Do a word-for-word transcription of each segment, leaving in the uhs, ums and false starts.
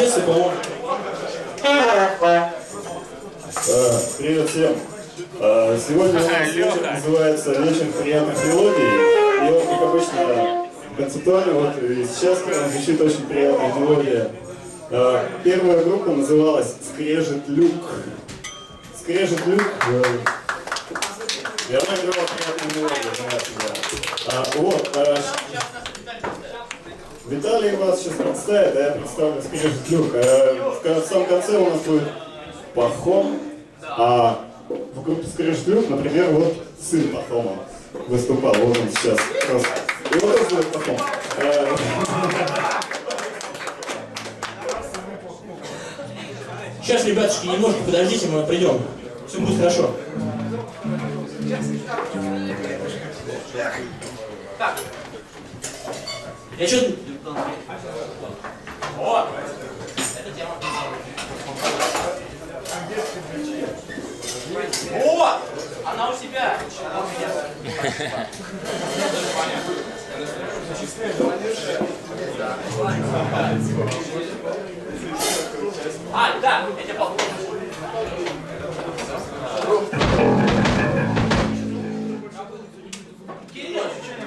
Одессы, по-моему. Привет всем. Сегодня у нас вечер называется «Вечер приятных мелодий». И вот, как обычно, концептуально, вот и сейчас звучит очень приятная мелодия. Первая группа называлась «Скрежет люк». «Скрежет люк». И она играла приятную мелодию, знаете, да. А, вот. А, Виталий вас сейчас представит, а я представлю «Скрежет люк». А, в самом конце у нас будет Пахом, а в группе «Скрежет люк», например, вот сын Пахома выступал, вот он сейчас просто. И вот он будет Пахом. Сейчас, ребятушки, немножко подождите, мы придем. Все будет хорошо. Так. Я что-то... О! Это тема. О! Она у себя. Она у меня. А, да, я тебя помню. Кирилл!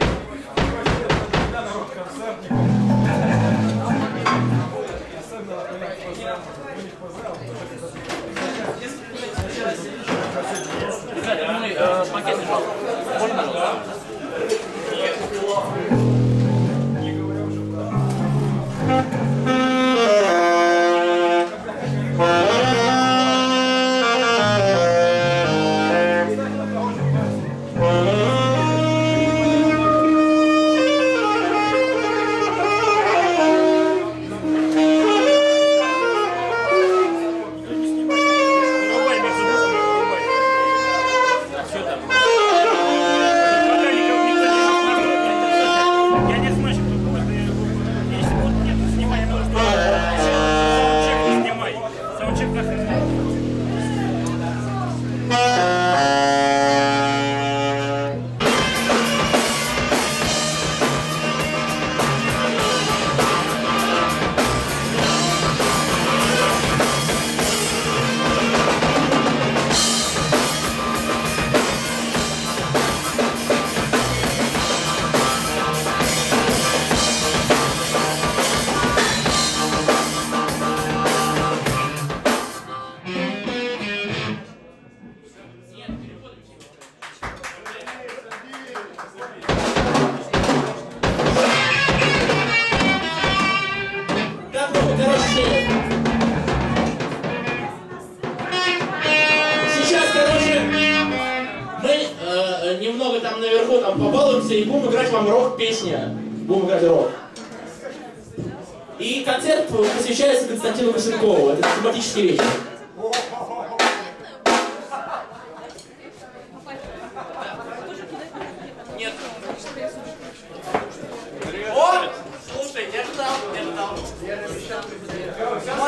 Ребята, мой э, пакет лежал. Можно, пожалуйста? Немного там наверху там побалуемся и будем играть вам рок-песня. Будем играть рок. И концерт посвящается Константину Кошелькову. Это тематический вечер. Нет. О! Слушай, я ждал, я ждал.